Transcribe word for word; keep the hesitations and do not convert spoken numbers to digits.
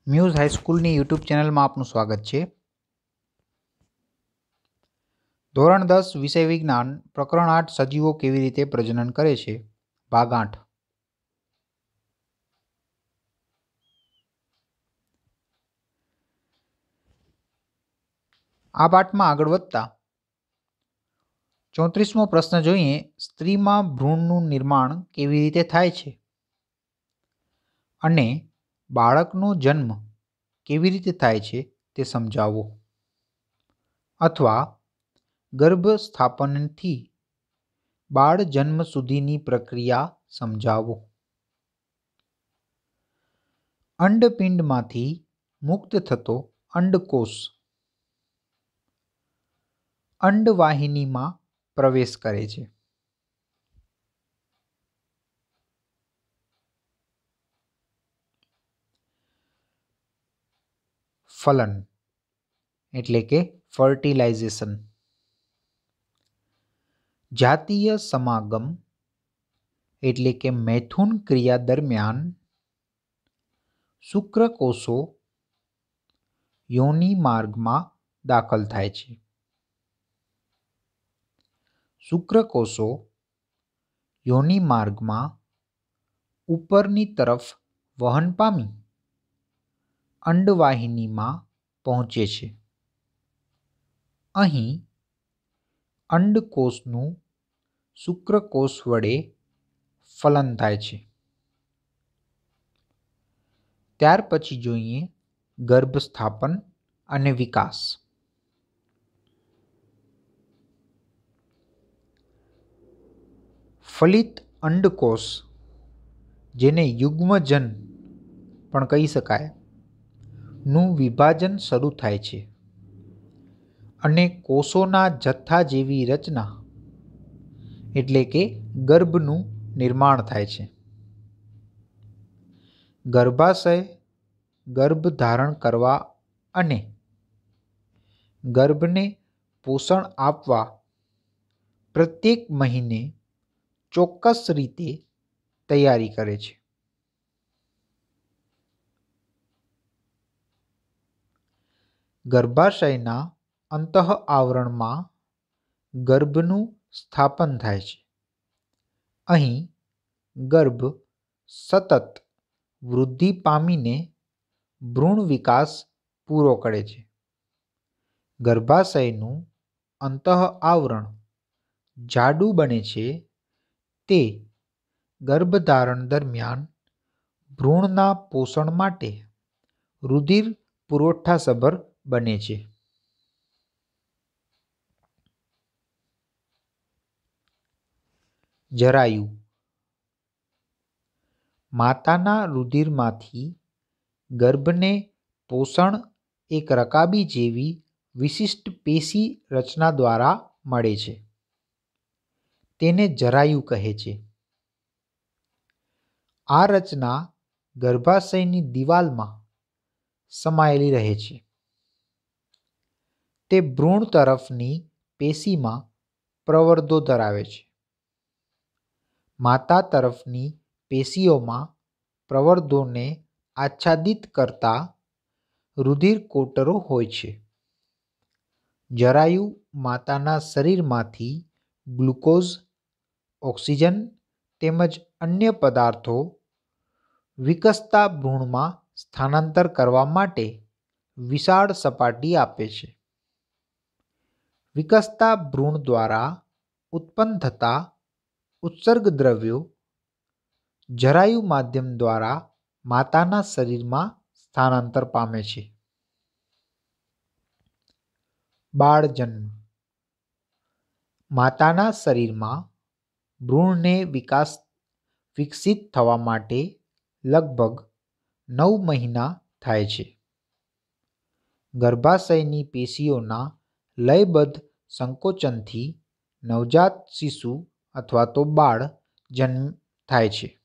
Muse હાઈસ્કૂલની YouTube ચેનલમાં આપનું સ્વાગત છે. ધોરણ દસ વિષય વિજ્ઞાન પ્રકરણ આઠ સજીવો કેવી રીતે પ્રજનન કરે છે, ભાગ આઠ. આ પાઠમાં આગળ વધતા ચોત્રીસમો પ્રશ્ન જોઈએ. સ્ત્રીમાં ભ્રૂણનું નિર્માણ કેવી રીતે થાય છે અને બાળકનો જન્મ કેવી રીતે થાય છે તે સમજાવો. અથવા ગર્ભ સ્થાપનથી બાળ જન્મ સુધીની પ્રક્રિયા સમજાવો. અંડપિંડમાંથી મુક્ત થતો અંડકોષ અંડવાહિનીમાં પ્રવેશ કરે છે. ફલન એટલે કે ફર્ટિલાઇઝેશન. જાતીય સમાગમ એટલે કે મૈથુન ક્રિયા દરમિયાન શુક્રકોષો યોનિ માર્ગમાં દાખલ થાય છે. શુક્રકોષો યોનિ માર્ગમાં ઉપરની તરફ વહન પામી અંડવાહિનીમાં પહોંચે છે. અહીં અંડકોષનું શુક્રકોષ વડે ફલન થાય છે. ત્યાર પછી જોઈએ ગર્ભ સ્થાપન અને વિકાસ. ફલિત અંડકોષ, જેને યુગ્મજન પણ કહી શકાય, નું વિભાજન શરૂ થાય છે અને કોષોના જથ્થા જેવી રચના એટલે કે ગર્ભનું નિર્માણ થાય છે. ગર્ભાશય ગર્ભ ધારણ કરવા અને ગર્ભને પોષણ આપવા પ્રત્યેક મહિને ચોક્કસ રીતે તૈયારી કરે છે. ગર્ભાશયના અંતઃ આવરણમાં ગર્ભનું સ્થાપન થાય છે. અહીં ગર્ભ સતત વૃદ્ધિ પામીને ભ્રૂણ વિકાસ પૂરો કરે છે. ગર્ભાશયનું અંતઃ આવરણ જાડું બને છે તે ગર્ભધારણ દરમિયાન ભ્રૂણના પોષણ માટે રુધિર પુરવઠાસભર બને છે. જરાયુ માતાના રુધિરમાંથી ગર્ભને પોષણ એક રકાબી જેવી વિશિષ્ટ પેશી રચના દ્વારા મળે છે. તેને જરાયુ કહે છે. આ રચના ગર્ભાશયની દિવાલમાં સમાયેલી રહે છે. તે ભ્રૂણ તરફની પેશીમાં પ્રવર્ધો ધરાવે છે. માતા તરફની પેશીઓમાં પ્રવર્ધોને આચ્છાદિત કરતા રુધિરકોટરો હોય છે. જરાયુ માતાના શરીરમાંથી ગ્લુકોઝ, ઓક્સિજન તેમજ અન્ય પદાર્થો વિકસતા ભ્રૂણમાં સ્થાનાંતર કરવા માટે વિશાળ સપાટી આપે છે. વિકસતા ભ્રૂણ દ્વારા ઉત્પન્ન થતા ઉત્સર્ગ દ્રવ્યો જરાયુ માધ્યમ દ્વારા માતાના શરીરમાં સ્થાનાંતર પામે છે. બાળજન્મ માતાના શરીરમાં ભ્રૂણને વિકાસ વિકસિત થવા માટે લગભગ નવ મહિના થાય છે. ગર્ભાશયની પેશીઓના લયબદ્ધ સંકોચનથી નવજાત શિશુ અથવા તો બાળ જન્મ થાય છે.